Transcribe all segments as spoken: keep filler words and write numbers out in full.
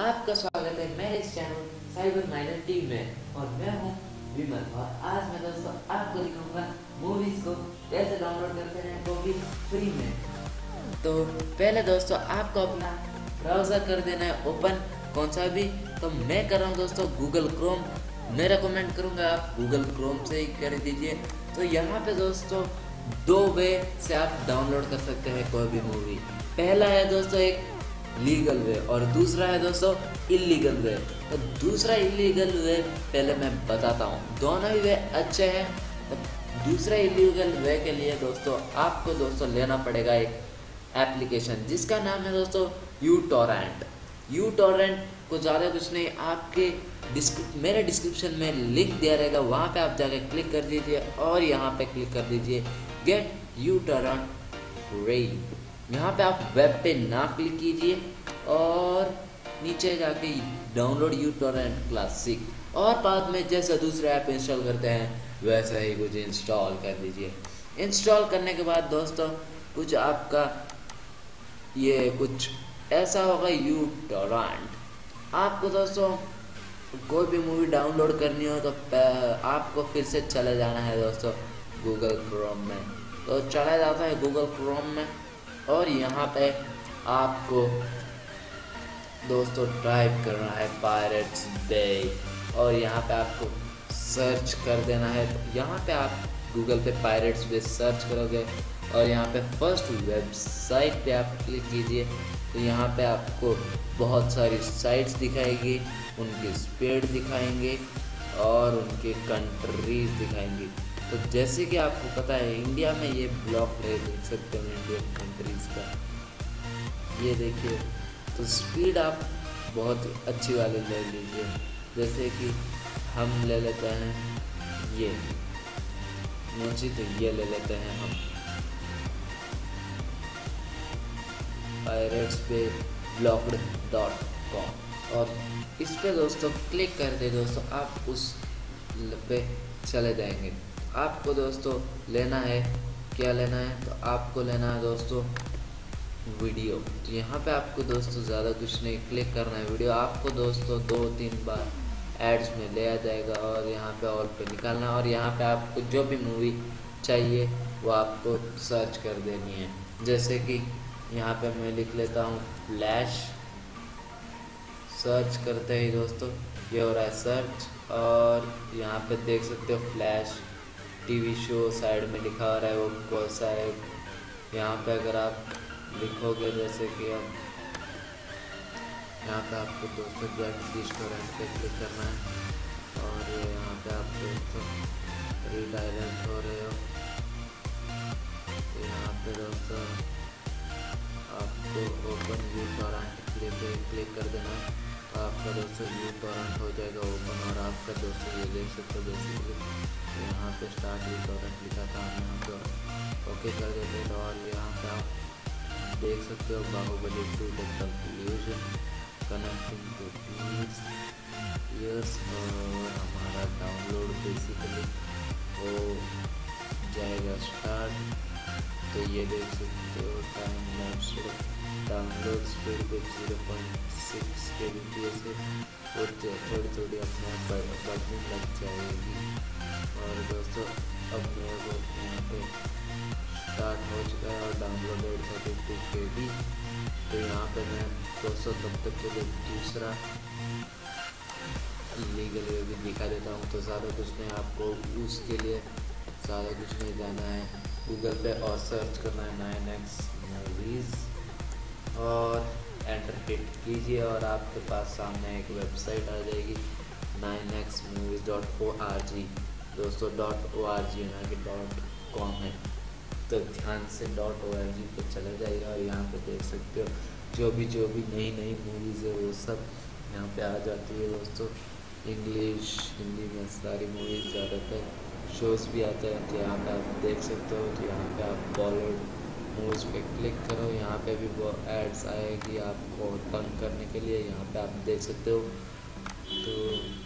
आपका स्वागत है मेरे इस चैनल साइबर माइनर टीवी में और मैं हूँ विमल। और आज मैं दोस्तों आपको दिखाऊंगा मूवीज को कैसे डाउनलोड करते हैं वो भी फ्री में। तो पहले दोस्तों आपको अपना ब्राउज़र कर देना है ओपन, कौन सा भी। तो मैं कर रहा हूँ दोस्तों गूगल क्रोम। मैं रेकमेंड करूँगा आप गूगल क्रोम से ही कर दीजिए। तो यहाँ पे दोस्तों दो वे से आप डाउनलोड कर सकते हैं कोई भी मूवी। पहला है दोस्तों एक लीगल वे और दूसरा है दोस्तों इलीगल वे। तो दूसरा इलीगल वे पहले मैं बताता हूँ, दोनों ही वे अच्छे हैं। तो दूसरा इलीगल वे के लिए दोस्तों आपको दोस्तों लेना पड़ेगा एक एप्लीकेशन जिसका नाम है दोस्तों यू टॉरेंट। यू टॉरेंट को ज़्यादा कुछ नहीं, आपके डिस्क्रिप मेरे डिस्क्रिप्शन में लिंक दिया रहेगा, वहाँ पे आप जाके क्लिक कर दीजिए और यहाँ पे क्लिक कर दीजिए गेट यू टॉरेंट फ्री। यहाँ पे आप वेब पे ना क्लिक कीजिए और नीचे जाके डाउनलोड यू टॉरेंट क्लासिक और बाद में जैसा दूसरे ऐप इंस्टॉल करते हैं वैसा ही कुछ इंस्टॉल कर दीजिए। इंस्टॉल करने के बाद दोस्तों कुछ आपका ये कुछ ऐसा होगा यू टॉरेंट। आपको दोस्तों कोई भी मूवी डाउनलोड करनी हो तो आपको फिर से चले जाना है दोस्तों गूगल क्रोम में। तो चला जाता है गूगल क्रोम में और यहाँ पे आपको दोस्तों टाइप करना है पायरेट्स बे और यहाँ पे आपको सर्च कर देना है। तो यहाँ पे आप गूगल पे पायरेट्स बे सर्च करोगे और यहाँ पे फर्स्ट वेबसाइट पे आप क्लिक कीजिए। तो यहाँ पे आपको बहुत सारी साइट्स दिखाएगी, उनकी स्पीड दिखाएंगे और उनके कंट्रीज दिखाएंगी। तो जैसे कि आपको पता है इंडिया में ये ब्लॉक है, देख सकते हैं इंडियन कंट्रीज का, ये देखिए। तो स्पीड आप बहुत अच्छी वाली ले लीजिए, जैसे कि हम ले लेते हैं ये मुझे तो ये ले लेते हैं हम पायरेट्स पे ब्लॉक्ड डॉट कॉम और इस पे दोस्तों क्लिक कर दे दोस्तों आप उस पे चले जाएंगे। आपको दोस्तों लेना है, क्या लेना है, तो आपको लेना है दोस्तों वीडियो। तो यहाँ पे आपको दोस्तों ज़्यादा कुछ नहीं, क्लिक करना है वीडियो। आपको दोस्तों दो तीन बार एड्स में ले आ जाएगा और यहाँ पे ऑल पे निकालना है और यहाँ पे आपको जो भी मूवी चाहिए वो आपको सर्च कर देनी है। जैसे कि यहाँ पे मैं लिख लेता हूँ फ्लैश। सर्च करते ही दोस्तों ये हो रहा है सर्च और यहाँ पे देख सकते हो फ्लैश टीवी शो साइड में लिखा हो रहा है वो कौन सा है। यहाँ पे अगर आप लिखोगे जैसे कि अब यहाँ पे आपको दोस्तों गेट दिस टॉरेंट पे क्लिक करना है और यहाँ पे आप दोस्तों रीडायरेक्ट हो रहे हो। तो यहाँ पे दोस्तों आपको ओपन यू टॉरेंट पे क्लिक कर देना है। तो आपका दोस्तों यू टॉरेंट हो जाएगा ओपन और आपका दोस्तों ये देख सकते हो बेसिकली यहाँ पे स्टार्ट यू टॉरेंट लिखा था, हम यहाँ पे ओके कर देते हैं। और यहाँ पे आप देख सकते हो Baahubali two the conclusion connecting to please yes और हमारा डाउनलोड बेसिकली हो जाएगा स्टार्ट। तो ये देख सकते हो टाइम लैप्स डाउनलोड स्पीड पे zero point six K B P S है और थोड़ी थोड़ी अपने आप बढ़ने लग जाएगी। और दोस्तों अब मेरे को यहाँ पे स्टार्ट हो चुका है और download eight thirty two K B. तो यहाँ पे मैं दोस्तों तब तक के लिए दूसरा लीगल वे भी दिखा देता हूँ। तो ज़्यादा कुछ नहीं, आपको उसके लिए ज़्यादा कुछ नहीं जाना है, गूगल पे और सर्च करना है नाइन एक्स मूवीज़ और एंटर हिट कीजिए और आपके पास सामने एक वेबसाइट आ जाएगी nine X movies dot O R G. दोस्तों डॉट ओ आर जी ना कि डॉट कॉम है, तो ध्यान से डॉट ओ आर जी पर चले जाइए और यहाँ पे देख सकते हो जो भी जो भी नई नई मूवीज़ है वो सब यहाँ पे आ जाती है दोस्तों। इंग्लिश हिंदी में सारी मूवीज़ ज़्यादातर शोज़ भी आते हैं। तो यहाँ पे आप देख सकते हो। तो यहाँ पे आप बॉलीवुड मूवीज़ पे क्लिक करो, यहाँ पे भी वो एड्स आएगी आपको तंग करने के लिए। यहाँ पे आप देख सकते हो तो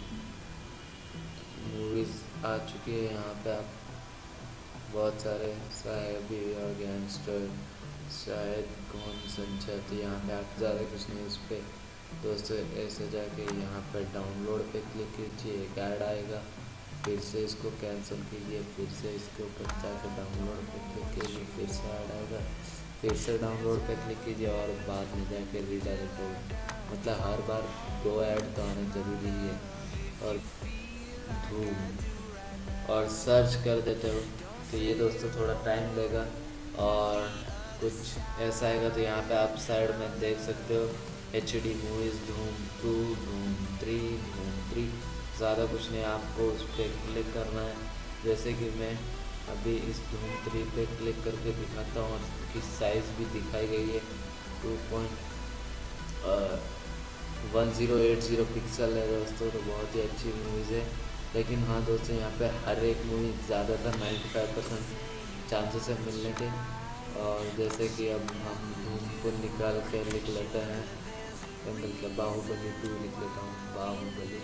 मूवीज़ आ चुकी है। यहाँ पे आप बहुत सारे साहबी और गैंगस्टर शायद कौन संचा। तो यहाँ पे आप ज़्यादा कुछ नहीं उस पर दोस्तों ऐसे जाके यहाँ पर डाउनलोड पे क्लिक कीजिए, एक ऐड आएगा, फिर से इसको कैंसिल कीजिए, फिर से इसके ऊपर जाकर डाउनलोड पे क्लिक कीजिए, फिर से ऐड आएगा, फिर से डाउनलोड पे क्लिक कीजिए और बाद में जाके रीडायरेक्ट होगा। मतलब हर बार दो ऐड तो आना ज़रूरी है। और धूम और सर्च कर देते हो तो ये दोस्तों थोड़ा टाइम लेगा और कुछ ऐसा आएगा। तो यहाँ पे आप साइड में देख सकते हो H D movies, Dhoom two, Dhoom three, Dhoom three. ज़्यादा कुछ नहीं, आपको उस पर क्लिक करना है। जैसे कि मैं अभी इस धूम थ्री पे क्लिक करके दिखाता हूँ और इसकी साइज़ भी दिखाई गई है, two point one zero eight zero pixel है दोस्तों। तो बहुत ही अच्छी मूवीज़ है। लेकिन हाँ दोस्तों, यहाँ पे हर एक मूवी ज़्यादातर नाइन्टी फाइव परसेंट चांसेस है मिलने के। और जैसे कि अब हम धूम को निकाल के लिख लेते हैं, तो मतलब बाहुबली टू लिख लेता हूँ, बाहुबली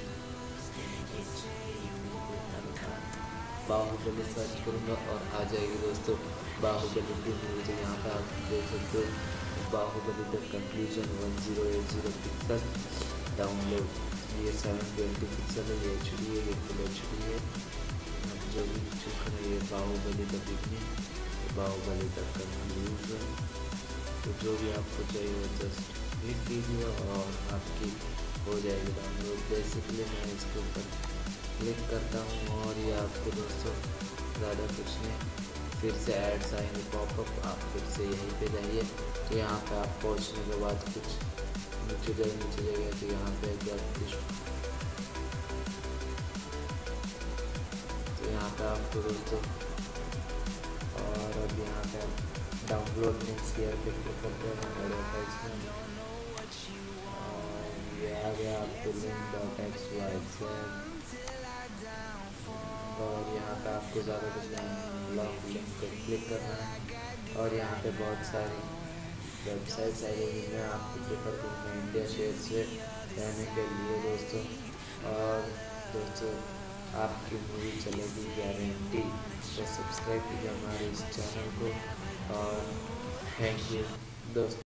बाहुबली सर्च करूँगा और आ जाएगी दोस्तों बाहुबली टू मूवी। तो यहाँ पे आप देख सकते हो Baahubali the conclusion one zero eight zero pixel download. ये सेवन ट्वेंटी पिक्सल है, ये एच डी है, ये फुल एच डी है। हम जो भी चूज करें, ये Baahubali the beginning, Baahubali the conclusion. तो जो भी आपको चाहिए वो जस्ट क्लिक कीजिए और आपकी हो जाएगी डाउनलोड। बेसिकली मैं इसके ऊपर क्लिक करता हूँ और ये आपको दोस्तों ज़्यादा कुछ नहीं, फिर से एड्स आएंगे पॉपअप, आप फिर से यहीं पे जाइए। तो यहाँ पे आप पहुँचने के बाद कुछ नीचे जाए नीचे जाइए तो यहाँ पे जब कुछ तो यहाँ पे आपको दोस्तों और अब यहाँ पे डाउनलोड लिंक्स किया पे क्लिक करते हैं एडवर्टाइजमेंट और ये आ गया आपको link dot X Y Z. और यहाँ पे आपको ज़्यादा कुछ नहीं, लॉन्ग लिंक पर क्लिक करना है और यहाँ पे बहुत सारी वेबसाइट्स आई हुई हैं। आपको प्रेफर करूँगा इंडिया शेयर से रहने के लिए दोस्तों। और दोस्तों आपकी मूवी चलेगी गारंटी। तो सब्सक्राइब कीजिए हमारे इस चैनल को और थैंक यू दोस्तों।